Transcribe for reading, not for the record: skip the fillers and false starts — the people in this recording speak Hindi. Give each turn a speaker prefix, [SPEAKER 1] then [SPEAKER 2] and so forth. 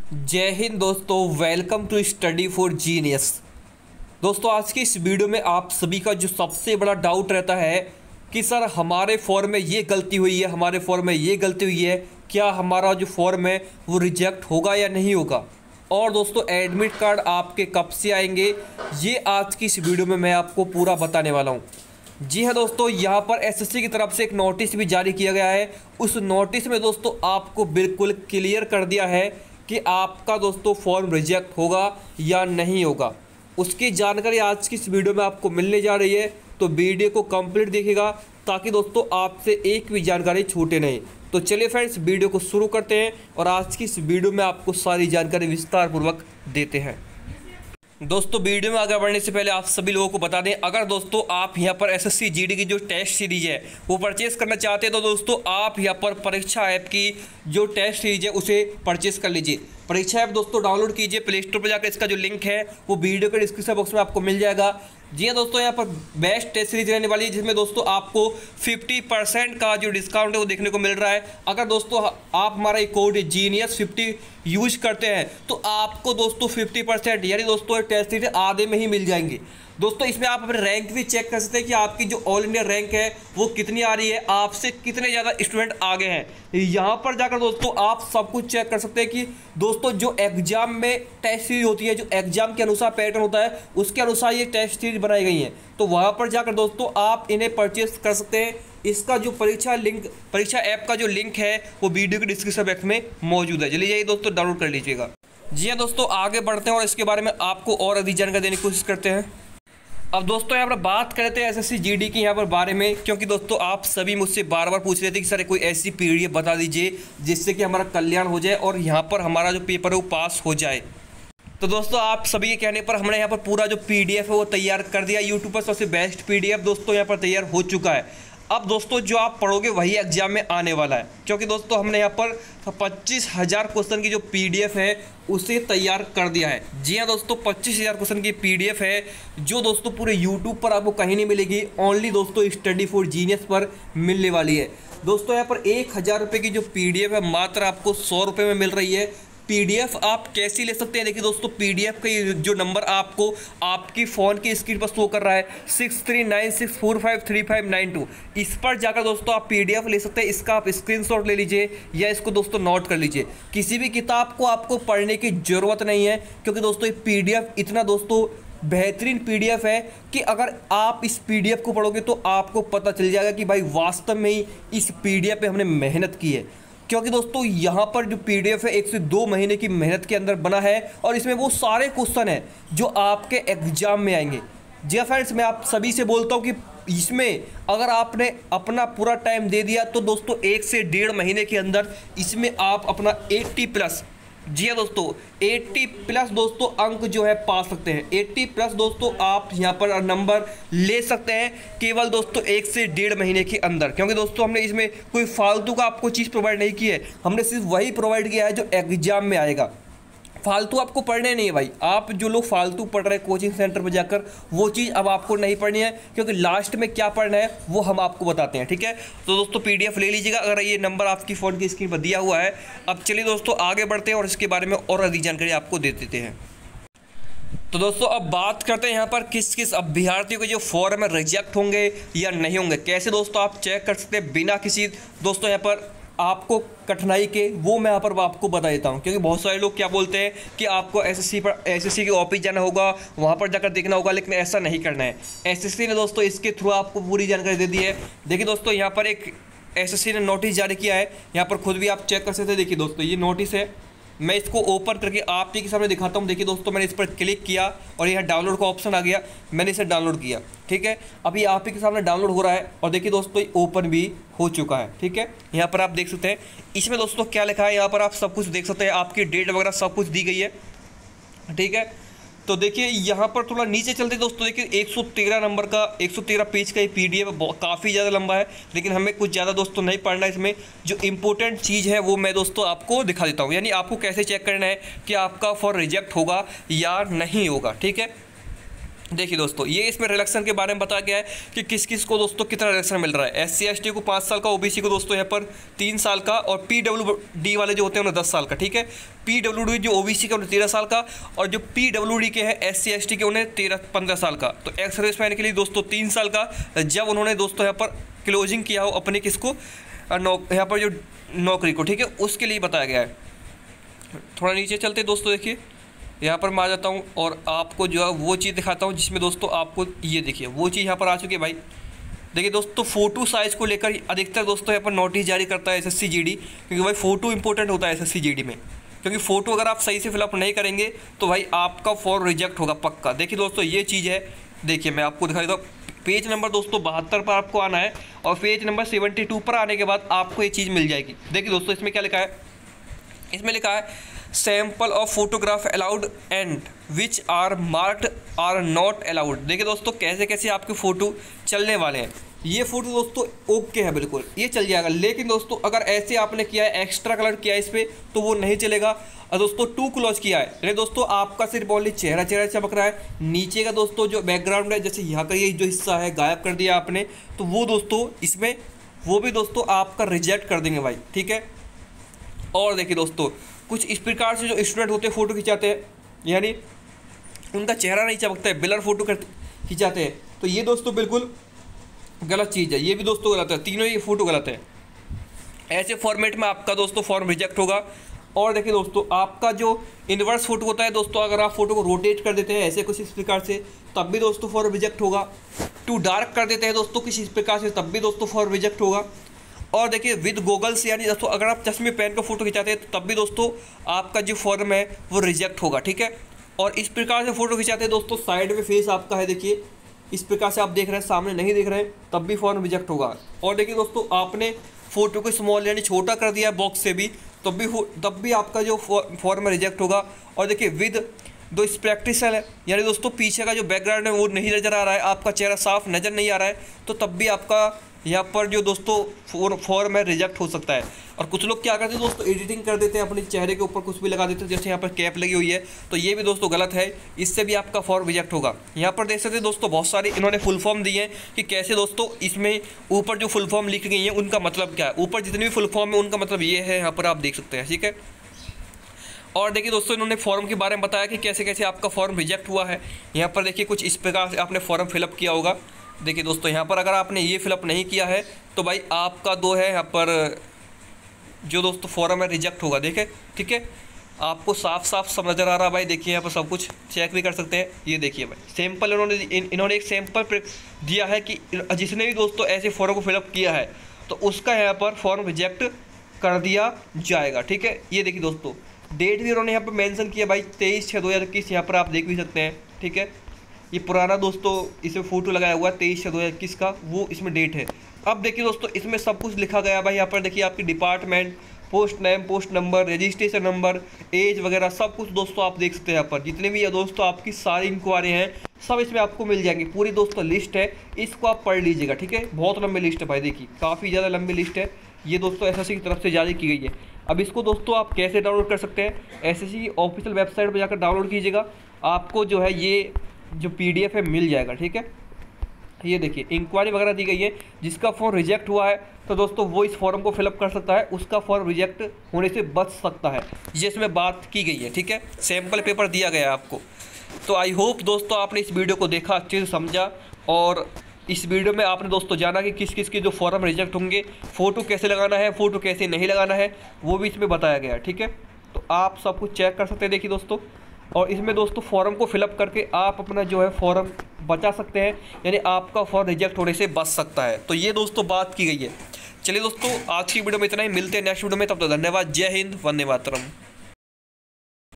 [SPEAKER 1] जय हिंद दोस्तों, welcome to study for genius. दोस्तों, आज की इस वीडियो में आप सभी का जो सबसे बड़ा डाउट रहता है कि सर हमारे फॉर्म में ये गलती हुई है, हमारे फॉर्म में ये गलती हुई है, क्या हमारा जो फॉर्म है वो रिजेक्ट होगा या नहीं होगा, और दोस्तों एडमिट कार्ड आपके कब से आएंगे, ये आज की इस वीडियो में मैं आपको पूरा बताने वाला हूँ। जी हाँ दोस्तों, यहाँ पर एसएससी की तरफ से एक नोटिस भी जारी किया गया है। उस नोटिस में दोस्तों आपको बिल्कुल क्लियर कर दिया है कि आपका दोस्तों फॉर्म रिजेक्ट होगा या नहीं होगा। उसकी जानकारी आज की इस वीडियो में आपको मिलने जा रही है, तो वीडियो को कंप्लीट देखिएगा ताकि दोस्तों आपसे एक भी जानकारी छूटे नहीं। तो चलिए फ्रेंड्स, वीडियो को शुरू करते हैं और आज की इस वीडियो में आपको सारी जानकारी विस्तार पूर्वक देते हैं। दोस्तों, वीडियो में आगे बढ़ने से पहले आप सभी लोगों को बता दें, अगर दोस्तों आप यहाँ पर एसएससी जीडी की जो टेस्ट सीरीज है वो परचेस करना चाहते हैं तो दोस्तों आप यहाँ पर परीक्षा ऐप की जो टेस्ट सीरीज है उसे परचेस कर लीजिए। परीक्षा ऐप दोस्तों डाउनलोड कीजिए प्ले स्टोर पर जाकर। इसका जो लिंक है वो वीडियो के डिस्क्रिप्शन बॉक्स में आपको मिल जाएगा। जी हाँ दोस्तों, यहाँ पर बेस्ट टेस्ट सीरीज रहने वाली है जिसमें दोस्तों आपको 50% का जो डिस्काउंट है वो देखने को मिल रहा है। अगर दोस्तों आप हमारा कोड जीनियस50 यूज करते हैं तो आपको दोस्तों 50% यानी दोस्तों टेस्ट सीरीज आधे में ही मिल जाएंगे। दोस्तों इसमें आप अपने रैंक भी चेक कर सकते हैं कि आपकी जो ऑल इंडिया रैंक है वो कितनी आ रही है, आपसे कितने ज़्यादा स्टूडेंट आगे हैं। यहाँ पर जाकर दोस्तों आप सब कुछ चेक कर सकते हैं कि दोस्तों जो एग्जाम में टेस्ट सीरीज होती है, जो एग्जाम के अनुसार पैटर्न होता है उसके अनुसार ये टेस्ट सीरीज बनाई गई हैं। तो वहाँ पर जाकर दोस्तों आप इन्हें परचेस कर सकते हैं। इसका जो परीक्षा ऐप का जो लिंक है वो वीडियो के डिस्क्रिप्शन बॉक्स में मौजूद है। चलिए दोस्तों डाउनलोड कर लीजिएगा। जी हाँ दोस्तों, आगे बढ़ते हैं और इसके बारे में आपको और अधिक जानकारी देने की कोशिश करते हैं। अब दोस्तों यहाँ पर बात करते हैं एसएससी जीडी की यहाँ पर बारे में, क्योंकि दोस्तों आप सभी मुझसे बार बार पूछ रहे थे कि सर कोई ऐसी पीडीएफ बता दीजिए जिससे कि हमारा कल्याण हो जाए और यहाँ पर हमारा जो पेपर है वो पास हो जाए। तो दोस्तों आप सभी के कहने पर हमने यहाँ पर पूरा जो पीडीएफ है वो तैयार कर दिया। यूट्यूब पर सबसे बेस्ट पीडीएफ दोस्तों यहाँ पर तैयार हो चुका है। अब दोस्तों जो आप पढ़ोगे वही एग्जाम में आने वाला है, क्योंकि दोस्तों हमने यहाँ पर 25,000 क्वेश्चन की जो पीडीएफ है उसे तैयार कर दिया है। जी हाँ दोस्तों, 25,000 क्वेश्चन की पीडीएफ है जो दोस्तों पूरे यूट्यूब पर आपको कहीं नहीं मिलेगी, ओनली दोस्तों स्टडी फॉर जीनियस पर मिलने वाली है। दोस्तों यहाँ पर 1,000 रुपये की जो पीडीएफ है मात्र आपको 100 रुपये में मिल रही है। पीडीएफ आप कैसी ले सकते हैं, देखिए दोस्तों पीडीएफ का जो नंबर आपको आपकी फ़ोन की स्क्रीन पर शो कर रहा है 6396453592, इस पर जाकर दोस्तों आप पीडीएफ ले सकते हैं। इसका आप स्क्रीनशॉट ले लीजिए या इसको दोस्तों नोट कर लीजिए। किसी भी किताब को आपको पढ़ने की ज़रूरत नहीं है, क्योंकि दोस्तों ये पीडीएफ इतना दोस्तों बेहतरीन पीडीएफ है कि अगर आप इस पीडीएफ को पढ़ोगे तो आपको पता चल जाएगा कि भाई वास्तव में ही इस पीडीएफ पे हमने मेहनत की है। क्योंकि दोस्तों यहाँ पर जो पीडीएफ है 1 से 2 महीने की मेहनत के अंदर बना है और इसमें वो सारे क्वेश्चन हैं जो आपके एग्जाम में आएंगे। जी फ्रेंड्स, मैं आप सभी से बोलता हूँ कि इसमें अगर आपने अपना पूरा टाइम दे दिया तो दोस्तों 1 से 1.5 महीने के अंदर इसमें आप अपना 80+, जी हाँ दोस्तों 80+ दोस्तों अंक जो है पा सकते हैं। 80+ दोस्तों आप यहाँ पर नंबर ले सकते हैं केवल दोस्तों 1 से 1.5 महीने के अंदर, क्योंकि दोस्तों हमने इसमें कोई फालतू का आपको चीज़ प्रोवाइड नहीं की है। हमने सिर्फ वही प्रोवाइड किया है जो एग्जाम में आएगा। फालतू आपको पढ़ने नहीं है भाई। आप जो लोग फालतू पढ़ रहे हैं कोचिंग सेंटर पर जाकर, वो चीज़ अब आपको नहीं पढ़नी है, क्योंकि लास्ट में क्या पढ़ना है वो हम आपको बताते हैं। ठीक है, तो दोस्तों पीडीएफ ले लीजिएगा अगर ये नंबर आपकी फ़ोन की स्क्रीन पर दिया हुआ है। अब चलिए दोस्तों आगे बढ़ते हैं और इसके बारे में और अधिक जानकारी आपको दे देते हैं। तो दोस्तों अब बात करते हैं यहाँ पर किस किस अभ्यर्थियों के जो फॉर्म में रिजेक्ट होंगे या नहीं होंगे, कैसे दोस्तों आप चेक कर सकते हैं बिना किसी दोस्तों यहाँ पर आपको कठिनाई के, वो मैं यहाँ पर आपको बता देता हूँ। क्योंकि बहुत सारे लोग क्या बोलते हैं कि आपको एसएससी के ऑफिस जाना होगा, वहाँ पर जाकर देखना होगा, लेकिन ऐसा नहीं करना है। एसएससी ने दोस्तों इसके थ्रू आपको पूरी जानकारी दे दी है। देखिए दोस्तों यहाँ पर एक एसएससी ने नोटिस जारी किया है, यहाँ पर खुद भी आप चेक कर सकते हैं। देखिए दोस्तों ये नोटिस है, मैं इसको ओपन करके आपके सामने दिखाता हूँ। देखिए दोस्तों मैंने इस पर क्लिक किया और यहाँ डाउनलोड का ऑप्शन आ गया, मैंने इसे डाउनलोड किया। ठीक है, अभी आप ही के सामने डाउनलोड हो रहा है और देखिए दोस्तों ये ओपन भी हो चुका है। ठीक है, यहाँ पर आप देख सकते हैं इसमें दोस्तों क्या लिखा है, यहाँ पर आप सब कुछ देख सकते हैं, आपकी डेट वगैरह सब कुछ दी गई है। ठीक है, तो देखिए यहाँ पर थोड़ा नीचे चलते दोस्तों, देखिए 113 नंबर का 113 पेज का ये पीडीएफ काफ़ी ज़्यादा लंबा है, लेकिन हमें कुछ ज़्यादा दोस्तों नहीं पढ़ना है। इसमें जो इंपॉर्टेंट चीज़ है वो मैं दोस्तों आपको दिखा देता हूँ, यानी आपको कैसे चेक करना है कि आपका फॉर्म रिजेक्ट होगा या नहीं होगा। ठीक है, देखिए दोस्तों, ये इसमें रिलैक्सेशन के बारे में बताया गया है कि किस किस को दोस्तों कितना रिलैक्सेशन मिल रहा है। SC/ST को 5 साल का, OBC को दोस्तों यहाँ पर 3 साल का, और PWD वाले जो होते हैं उन्हें 10 साल का, ठीक है। PWD जो OBC के उन्हें 13 साल का, और जो PWD के हैं SC/ST के उन्हें 15 साल का। तो एक्स सर्विसमैन के लिए दोस्तों 3 साल का, जब उन्होंने दोस्तों यहाँ पर क्लोजिंग किया हो अपने किसको यहाँ पर जो नौकरी को, ठीक है, उसके लिए बताया गया है। थोड़ा नीचे चलते दोस्तों, देखिए यहाँ पर मैं आ जाता हूँ और आपको जो है वो चीज़ दिखाता हूँ जिसमें दोस्तों आपको ये देखिए वो चीज़ यहाँ पर आ चुकी है भाई। देखिए दोस्तों, फ़ोटो साइज़ को लेकर अधिकतर दोस्तों यहाँ पर नोटिस जारी करता है SSC GD, क्योंकि भाई फ़ोटो इंपॉर्टेंट होता है SSC GD में, क्योंकि फ़ोटो अगर आप सही से फिलअप नहीं करेंगे तो भाई आपका फॉर्म रिजेक्ट होगा पक्का। देखिए दोस्तों, ये चीज़ है, देखिए मैं आपको दिखा देता हूँ। पेज नंबर दोस्तों 72 पर आपको आना है, और पेज नंबर 72 पर आने के बाद आपको ये चीज़ मिल जाएगी। देखिए दोस्तों, इसमें क्या लिखा है, इसमें लिखा है sample of photograph allowed and which are marked are not allowed. देखिए दोस्तों, कैसे कैसे आपके फ़ोटो चलने वाले हैं। ये फ़ोटो दोस्तों ओके है, बिल्कुल ये चल जाएगा, लेकिन दोस्तों अगर ऐसे आपने किया है, एक्स्ट्रा कलर किया है इस पर, तो वो नहीं चलेगा। और दोस्तों टू क्लोज किया है, यानी दोस्तों आपका सिर्फ ओनली चेहरा चमक रहा है, नीचे का दोस्तों जो बैकग्राउंड है, जैसे यहाँ का ये जो हिस्सा है गायब कर दिया आपने, तो वो दोस्तों इसमें वो भी दोस्तों आपका रिजेक्ट कर देंगे भाई, ठीक है। और देखिए दोस्तों, कुछ इस प्रकार से जो स्टूडेंट होते हैं फ़ोटो खिंचाते हैं, यानी उनका चेहरा नहीं चमकता है, ब्लर फोटो खिंचाते हैं, तो ये दोस्तों बिल्कुल गलत चीज़ है। ये भी दोस्तों गलत है, तीनों ये फ़ोटो गलत है। ऐसे फॉर्मेट में आपका दोस्तों फॉर्म रिजेक्ट होगा। और देखिए दोस्तों, आपका जो इन्वर्स फोटो होता है दोस्तों, अगर आप फोटो को रोटेट कर देते हैं ऐसे कुछ इस प्रकार से, तब भी दोस्तों फॉर्म रिजेक्ट होगा। टू डार्क कर देते हैं दोस्तों किसी इस प्रकार से, तब भी दोस्तों फॉर्म रिजेक्ट होगा। और देखिए विद गोगल्स, यानी दोस्तों अगर आप चश्मे पहन कर फोटो खिंचाते हैं तब भी दोस्तों आपका जो फॉर्म है वो रिजेक्ट होगा, ठीक है। और इस प्रकार से फोटो खिंचाते हैं दोस्तों, साइड में फेस आपका है, देखिए इस प्रकार से आप देख रहे हैं, सामने नहीं देख रहे हैं, तब भी फॉर्म रिजेक्ट होगा। और देखिए दोस्तों, आपने फ़ोटो को स्मॉल यानी छोटा कर दिया बॉक्स से भी, तब भी आपका जो फॉर्म रिजेक्ट होगा। और देखिए विद दो स्पेक्टिकल है, यानी दोस्तों पीछे का जो बैकग्राउंड है वो नहीं नज़र आ रहा है, आपका चेहरा साफ नज़र नहीं आ रहा है, तो तब भी आपका यहाँ पर जो दोस्तों फॉर्म है रिजेक्ट हो सकता है। और कुछ लोग क्या करते हैं दोस्तों, एडिटिंग कर देते हैं, अपने चेहरे के ऊपर कुछ भी लगा देते हैं, जैसे यहाँ पर कैप लगी हुई है, तो ये भी दोस्तों गलत है, इससे भी आपका फॉर्म रिजेक्ट होगा। यहाँ पर देख सकते हैं दोस्तों, बहुत सारे इन्होंने फुल फॉर्म दिए हैं कि कैसे दोस्तों इसमें ऊपर जो फुल फॉर्म लिखी गई है उनका मतलब क्या है, ऊपर जितनी भी फुल फॉर्म है उनका मतलब ये है, यहाँ पर आप देख सकते हैं, ठीक है। और देखिए दोस्तों, इन्होंने फॉर्म के बारे में बताया कि कैसे कैसे आपका फॉर्म रिजेक्ट हुआ है। यहाँ पर देखिए कुछ इस प्रकार से आपने फॉर्म फिलअप किया होगा। देखिए दोस्तों, यहाँ पर अगर आपने ये फिलअप नहीं किया है तो भाई आपका दो है यहाँ पर जो दोस्तों फॉर्म है रिजेक्ट होगा, देखें, ठीक है। आपको साफ साफ सब नज़र आ रहा है भाई, देखिए यहाँ पर सब कुछ चेक भी कर सकते हैं। ये देखिए भाई सैंपल इन्होंने एक सैंपल दिया है कि जिसने भी दोस्तों ऐसे फॉर्म को फिलअप किया है तो उसका यहाँ पर फॉर्म रिजेक्ट कर दिया जाएगा, ठीक है। ये देखिए दोस्तों, डेट भी उन्होंने यहाँ पर मेंशन किया भाई 23/6/2021, यहाँ पर आप देख भी सकते हैं, ठीक है। ये पुराना दोस्तों इसमें फ़ोटो लगाया हुआ है 23/6/2021 का, वो इसमें डेट है। अब देखिए दोस्तों, इसमें सब कुछ लिखा गया भाई, यहाँ पर देखिए आपकी department, post name, post number, registration number, age वगैरह सब कुछ दोस्तों आप देख सकते हैं। यहाँ पर जितने भी ये दोस्तों आपकी सारी इंक्वायरी हैं सब इसमें आपको मिल जाएंगी, पूरी दोस्तों लिस्ट है, इसको आप पढ़ लीजिएगा, ठीक है। बहुत लंबी लिस्ट है भाई, देखिए काफ़ी ज़्यादा लंबी लिस्ट है, ये दोस्तों SSC की तरफ से जारी की गई है। अब इसको दोस्तों आप कैसे डाउनलोड कर सकते हैं, SSC की ऑफिशियल वेबसाइट पर जाकर डाउनलोड कीजिएगा, आपको जो है ये जो PDF है मिल जाएगा, ठीक है। ये देखिए इंक्वायरी वगैरह दी गई है, जिसका फॉर्म रिजेक्ट हुआ है तो दोस्तों वो इस फॉर्म को फिलअप कर सकता है, उसका फॉर्म रिजेक्ट होने से बच सकता है, ये इसमें बात की गई है, ठीक है। सैम्पल पेपर दिया गया है आपको। तो आई होप दोस्तों आपने इस वीडियो को देखा, अच्छे से समझा, और इस वीडियो में आपने दोस्तों जाना कि किस किस के जो फॉर्म रिजेक्ट होंगे, फ़ोटो कैसे लगाना है, फ़ोटो कैसे नहीं लगाना है, वो भी इसमें बताया गया है, ठीक है। तो आप सब कुछ चेक कर सकते हैं, देखिए दोस्तों। और इसमें दोस्तों फॉर्म को फिलअप करके आप अपना जो है फॉर्म बचा सकते हैं, यानी आपका फॉर्म रिजेक्ट होने से बच सकता है। तो ये दोस्तों बात की गई है। चलिए दोस्तों, आज की वीडियो में इतना ही, मिलते हैं नेक्स्ट वीडियो में, तब तक धन्यवाद। जय हिंद, वंदे मातरम।